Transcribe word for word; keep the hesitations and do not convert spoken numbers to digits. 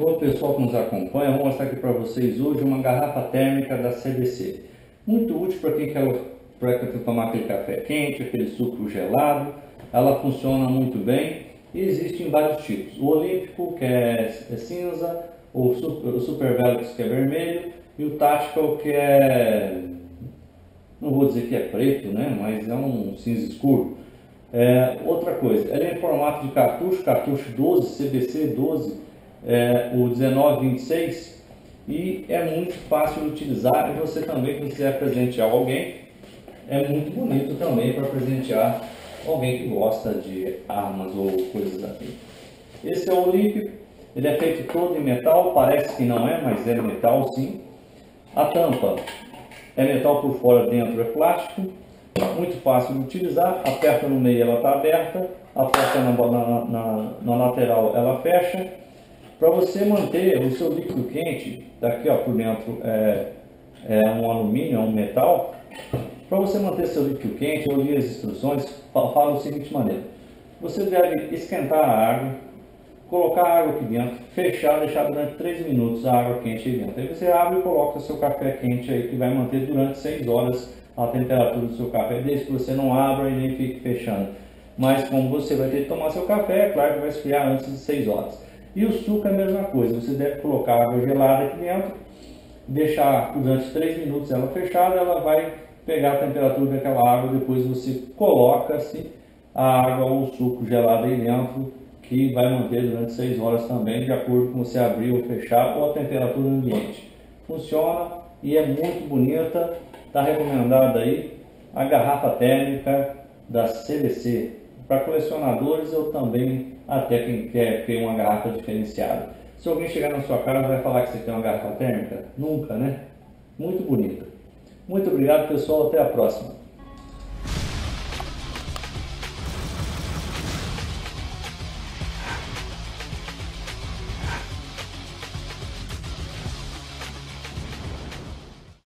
Oi pessoal que nos acompanha, vou mostrar aqui para vocês hoje uma garrafa térmica da C V C. Muito útil para quem quer, pra quem quer tomar aquele café quente, aquele suco gelado. Ela funciona muito bem e existe em vários tipos. O Olímpico, que é, é cinza, o Super, o Super Velux, que é vermelho, e o Tactical, que é, não vou dizer que é preto, né, mas é um cinza escuro. É, outra coisa, ela é em formato de cartucho, cartucho doze, C V C doze, é, o dezenove vinte e seis, e é muito fácil de utilizar. E você também, quando quiser presentear alguém, é muito bonito também para presentear alguém que gosta de armas ou coisas assim. Esse é o Olímpico, ele é feito todo em metal, parece que não é, mas é metal sim. A tampa é metal por fora, dentro é plástico. Muito fácil de utilizar, aperta no meio, ela está aberta, aperta na, na, na, na lateral, ela fecha. Para você manter o seu líquido quente, daqui ó, por dentro é, é um alumínio, é um metal. Para você manter seu líquido quente, eu li as instruções, fala da seguinte maneira: você deve esquentar a água, colocar a água aqui dentro, fechar, deixar durante três minutos a água quente aí dentro. Aí você abre e coloca o seu café quente aí, que vai manter durante seis horas a temperatura do seu café, desde que você não abra e nem fique fechando. Mas como você vai ter que tomar seu café, é claro que vai esfriar antes de seis horas. E o suco é a mesma coisa, você deve colocar água gelada aqui dentro, deixar durante três minutos ela fechada, ela vai pegar a temperatura daquela água, depois você coloca-se a água ou o suco gelado aí dentro, que vai manter durante seis horas também, de acordo com você abrir ou fechar, ou a temperatura ambiente. Funciona e é muito bonita. Está recomendada aí a garrafa térmica da C V C. Para colecionadores ou também até quem quer ter uma garrafa diferenciada. Se alguém chegar na sua casa, vai falar que você tem uma garrafa térmica? Nunca, né? Muito bonita. Muito obrigado, pessoal. Até a próxima.